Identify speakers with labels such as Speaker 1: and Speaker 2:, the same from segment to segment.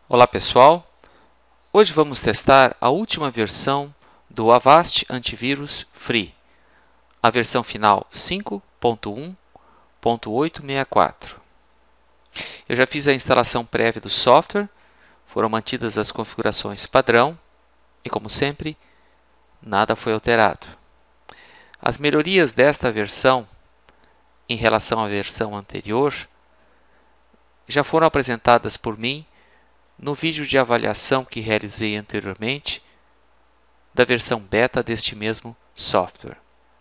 Speaker 1: Olá pessoal, hoje vamos testar a última versão do Avast Antivírus Free, a versão final 5.1.864. Eu já fiz a instalação prévia do software, foram mantidas as configurações padrão e, como sempre, nada foi alterado. As melhorias desta versão em relação à versão anterior já foram apresentadas por mim no vídeo de avaliação que realizei anteriormente da versão beta deste mesmo software.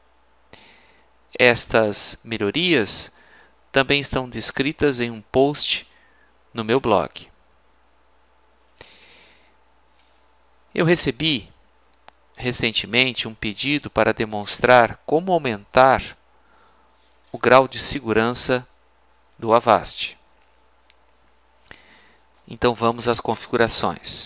Speaker 1: Estas melhorias também estão descritas em um post no meu blog. Eu recebi recentemente um pedido para demonstrar como aumentar o grau de segurança do Avast. Então vamos às configurações.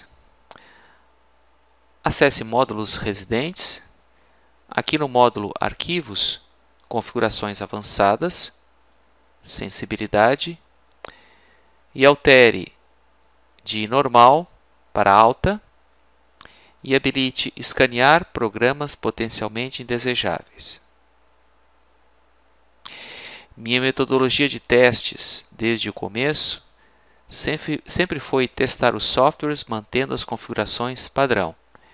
Speaker 1: Acesse módulos residentes. Aqui no módulo Arquivos, configurações avançadas, sensibilidade, e altere de normal para alta e habilite escanear programas potencialmente indesejáveis. Minha metodologia de testes desde o começo sempre foi testar os softwares mantendo as configurações padrão.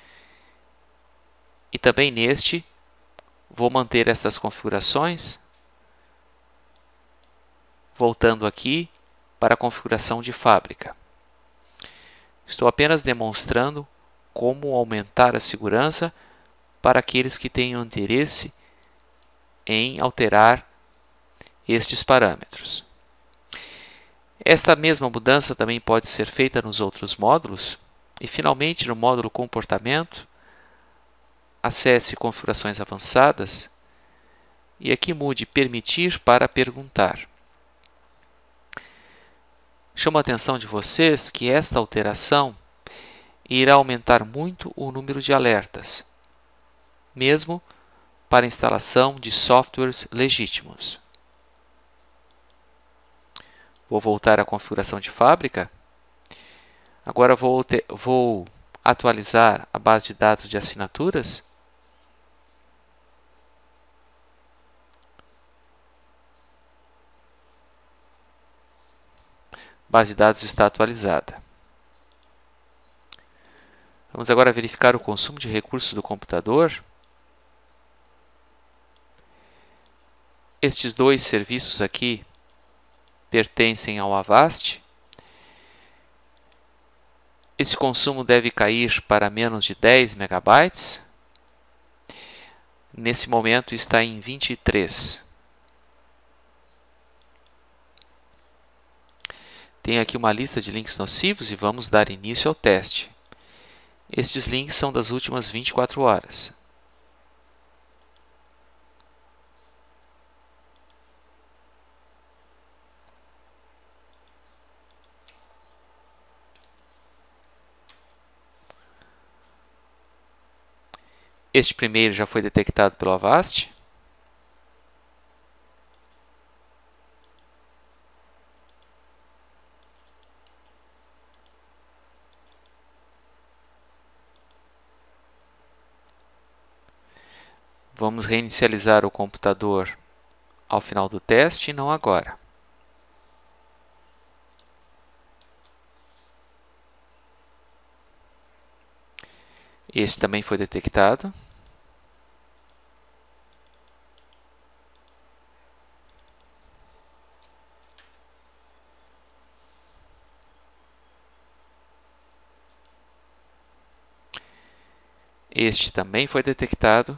Speaker 1: E também neste, vou manter essas configurações, voltando aqui para a configuração de fábrica. Estou apenas demonstrando como aumentar a segurança para aqueles que tenham interesse em alterar estes parâmetros. Esta mesma mudança também pode ser feita nos outros módulos. E, finalmente, no módulo Comportamento, acesse Configurações Avançadas e aqui mude Permitir para Perguntar. Chamo a atenção de vocês que esta alteração irá aumentar muito o número de alertas, mesmo para instalação de softwares legítimos. Vou voltar à configuração de fábrica. Agora vou atualizar a base de dados de assinaturas. A base de dados está atualizada. Vamos agora verificar o consumo de recursos do computador. Estes dois serviços aqui pertencem ao Avast. Esse consumo deve cair para menos de 10 megabytes. Nesse momento está em 23. Tem aqui uma lista de links nocivos e vamos dar início ao teste. Estes links são das últimas 24 horas. Este primeiro já foi detectado pelo Avast. Vamos reinicializar o computador ao final do teste e não agora. Este também foi detectado. Este também foi detectado.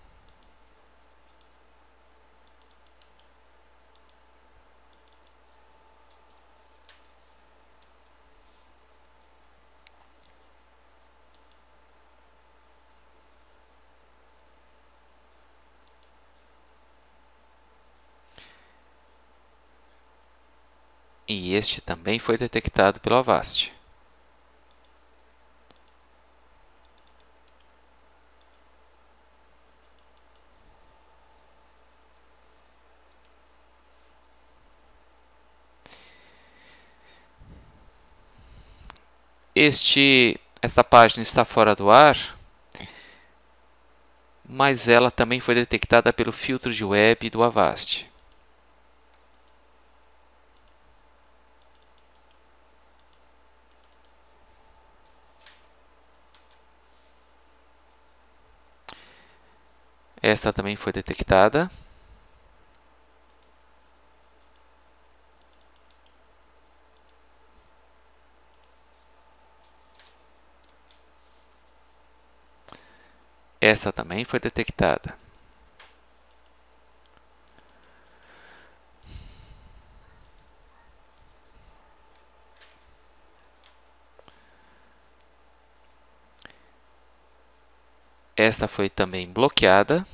Speaker 1: E este também foi detectado pelo Avast. Esta página está fora do ar, mas ela também foi detectada pelo filtro de web do Avast. Esta também foi detectada. Esta também foi detectada. Esta foi também bloqueada.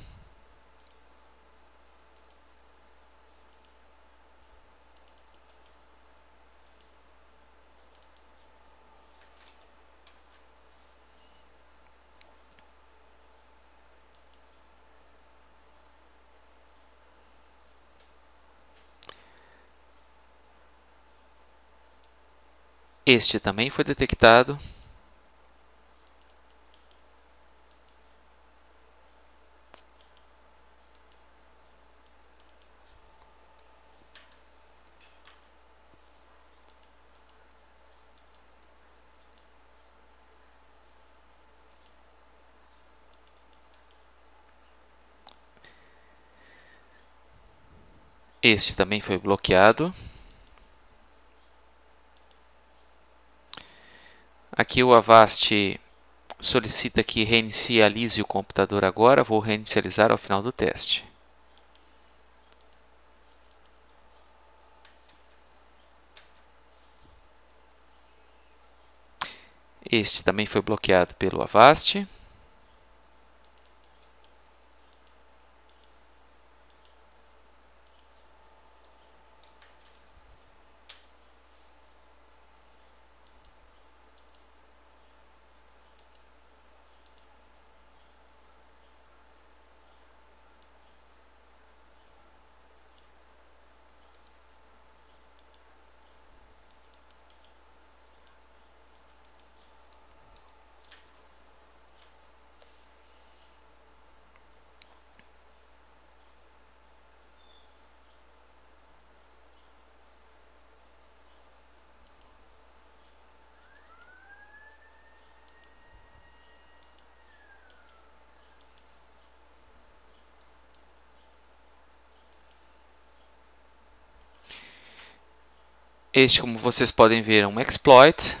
Speaker 1: Este também foi detectado. Este também foi bloqueado. Aqui o Avast solicita que reinicialize o computador agora. Vou reinicializar ao final do teste. Este também foi bloqueado pelo Avast. Este, como vocês podem ver, é um exploit.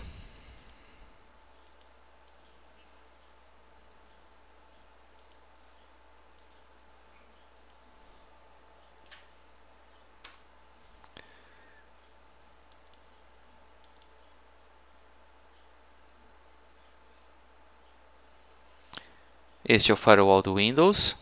Speaker 1: Este é o firewall do Windows.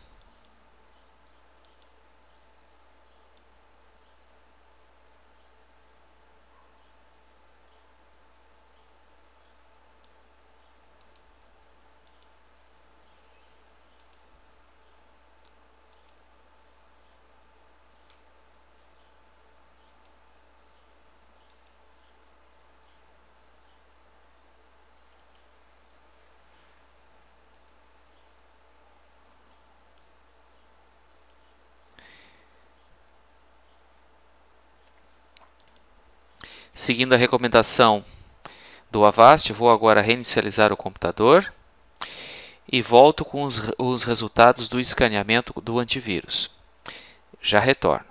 Speaker 1: Seguindo a recomendação do Avast, vou agora reinicializar o computador e volto com os resultados do escaneamento do antivírus. Já retorno.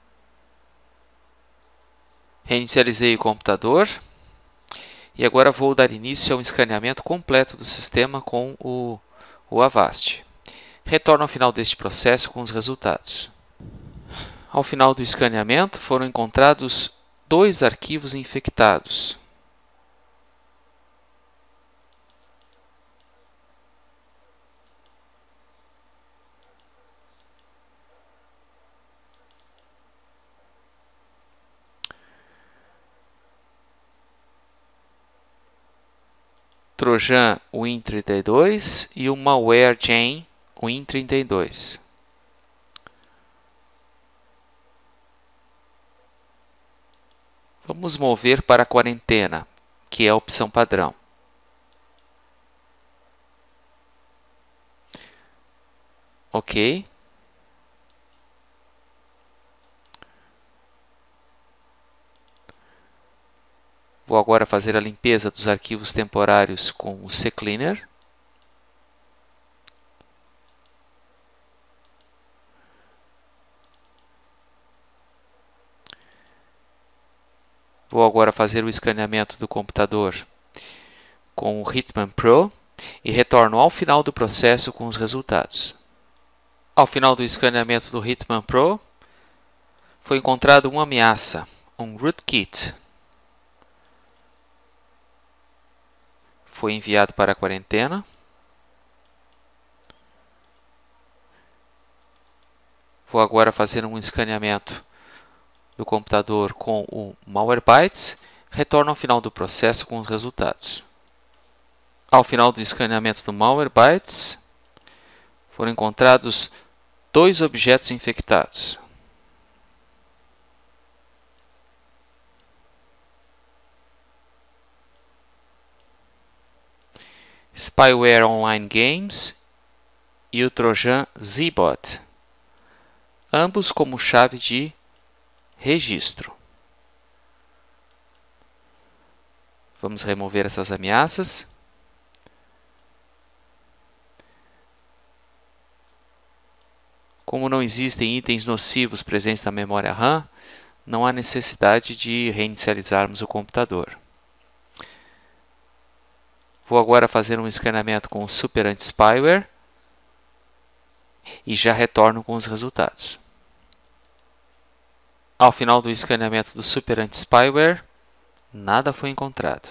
Speaker 1: Reinicializei o computador e agora vou dar início a um escaneamento completo do sistema com o Avast. Retorno ao final deste processo com os resultados. Ao final do escaneamento, foram encontrados 2 arquivos infectados. Trojan Win32 e o malware Gen Win32. Vamos mover para a quarentena, que é a opção padrão. Ok. Vou agora fazer a limpeza dos arquivos temporários com o CCleaner. Vou agora fazer o escaneamento do computador com o Hitman Pro e retorno ao final do processo com os resultados. Ao final do escaneamento do Hitman Pro, foi encontrada uma ameaça, um rootkit. Foi enviado para a quarentena. Vou agora fazer um escaneamento do computador com o Malwarebytes. Retorno ao final do processo com os resultados. Ao final do escaneamento do Malwarebytes, foram encontrados 2 objetos infectados. Spyware Online Games e o Trojan Zbot, ambos como chave de registro. Vamos remover essas ameaças. Como não existem itens nocivos presentes na memória RAM, não há necessidade de reinicializarmos o computador. Vou agora fazer um escaneamento com o Super Anti-Spyware e já retorno com os resultados. Ao final do escaneamento do Super Anti-Spyware, nada foi encontrado.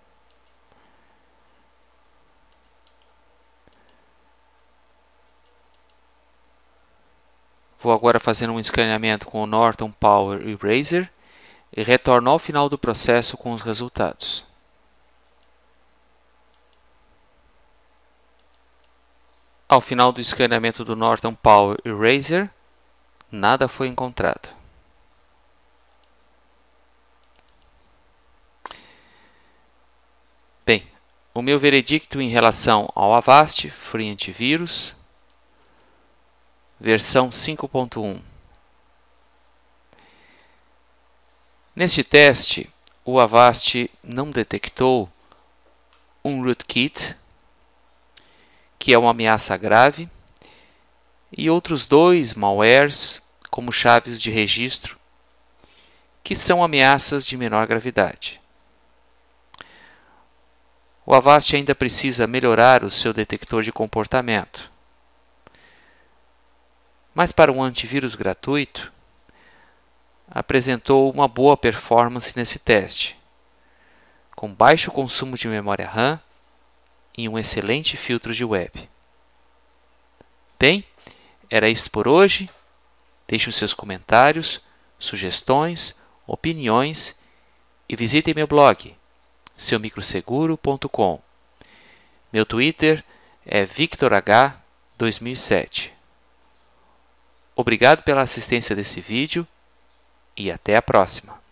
Speaker 1: Vou agora fazer um escaneamento com o Norton Power Eraser e retorno ao final do processo com os resultados. Ao final do escaneamento do Norton Power Eraser, nada foi encontrado. Bem, o meu veredicto em relação ao Avast Free Antivírus, versão 5.1. Neste teste, o Avast não detectou um rootkit, que é uma ameaça grave, e outros 2 malwares como chaves de registro, que são ameaças de menor gravidade. O Avast ainda precisa melhorar o seu detector de comportamento. Mas para um antivírus gratuito, apresentou uma boa performance nesse teste, com baixo consumo de memória RAM e um excelente filtro de web. Bem, era isto por hoje. Deixe os seus comentários, sugestões, opiniões e visitem meu blog, seumicroseguro.com. Meu Twitter é VictorH2007. Obrigado pela assistência desse vídeo e até a próxima.